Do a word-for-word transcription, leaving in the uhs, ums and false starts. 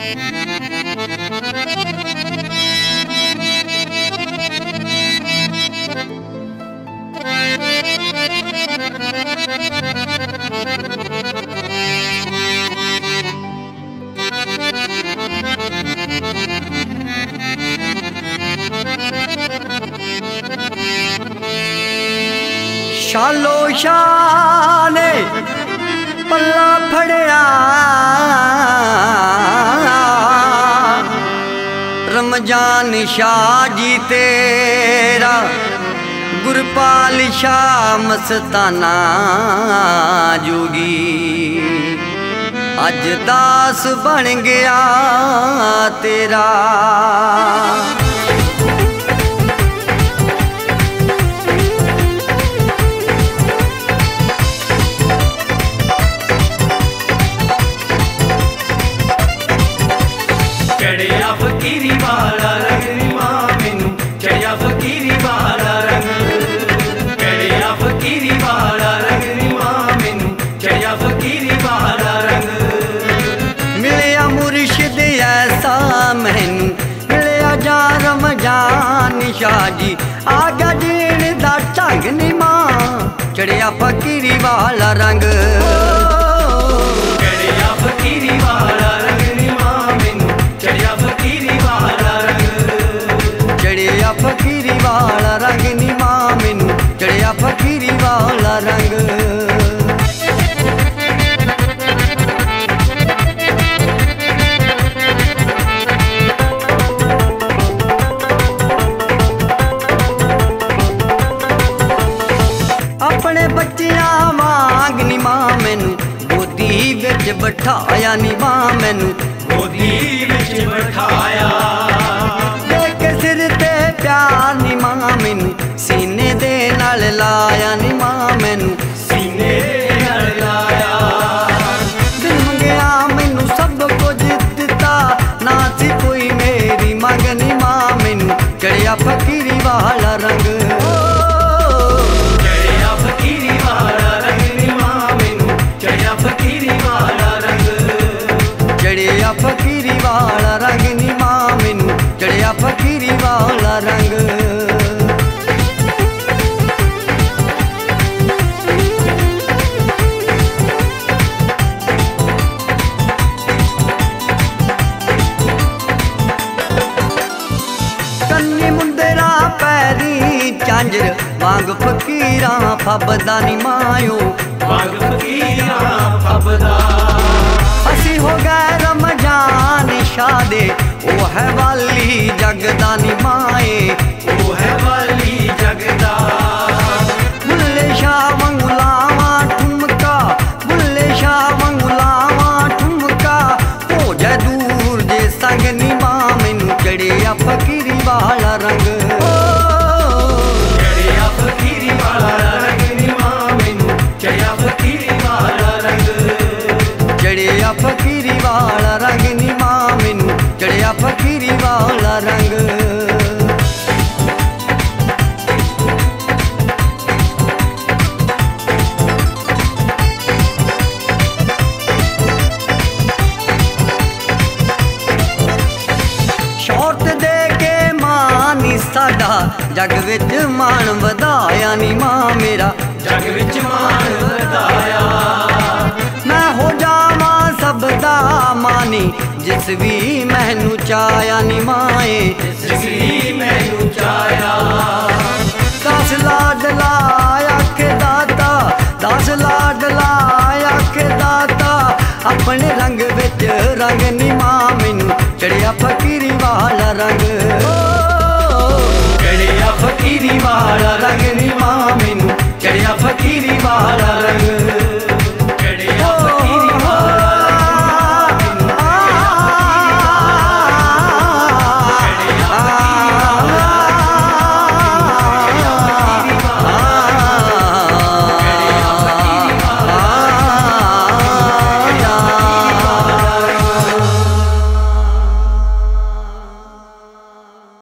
शालो शाह ने पल्ला फड़िया रमजान शाह जी तेरा गुरपाल शाह मस्ताना जोगी अज दास बन गया तेरा। चढ़िया फकीरी वाला रंग नी मां मैनू चढ़िया फकीरी वाला रंग, चढ़िया फकीरी वाला रंग नी मां मैनू चढ़िया फकीरी वाला रंग। मिलिया मुर्शिद ऐसा मैनू मिलिया जा रमजान शाह जी आगा जीण दा ढंग नी मां चढ़िया फकीरी वाला रंग। चढ़िया फकीरी वाला रंग नी मां मैनू चढ़िया फकीरी वाला रंग, चढ़िया फकीरी वाला रंग नी मां मैनू चढ़िया फकीरी वाला रंग। अपने बच्चियां वांग नी मां मैनू गोदी विच बिठाया नी मां मैनू गोदी विच बिठाया, देख सिर ते प्यार नी मां मैनू सीने दे नाल लाया नी मां मैनू सीने नाल लाया। दिल मंगया मैनू सब कुछ दिता ना सी कोई मेरी मंग नी मां मैनू चढ़िया फकीरी वाला रंग। चढ़िया फकीरी वाला रंग नी मां मैनू चढ़िया फकीरी वाला रंग, चढ़िया फकीरी वाला रंग नी मां मैनू चढ़िया फकीरी वाला रंग। कन्नी मुंदरा पैरी झांझर वांग फकीरां फबदा नी मायो वांग फकीरा फबदा। असी हो गए रमजान शाह दे ओ है वाली जगदा नी माए ओ है वाली जगदा। बुल्ले शाह वांगू लावा ठुमका बुल्ले शाह वांगू लावा ठुमका हो जाए दूर जे संग नी मां मैनू चढ़िया फकीरी वाला रंग। चढ़िया फकीरी वाला रंग नी मां मैनू चढ़िया फकीरी वाला रंग, चढ़िया फकीरी वाला रंग नी मां मैनू चढ़िया फकीरी वाला रंग। शौरत दे के मां नी साडा जग विच मान वधाया नी मां मेरा जग विच मान वधाया। मैं हो जावा सब दा मानी जिस भी मैनू चाया नी माए जिसरी मैनू चाया। दस लाड लाया के दाता दस लाड लाया के दाता अपने रंग विच रंग नी मां मैनू चढ़िया फकीरी वाला रंग। चढ़िया फकीरी वाला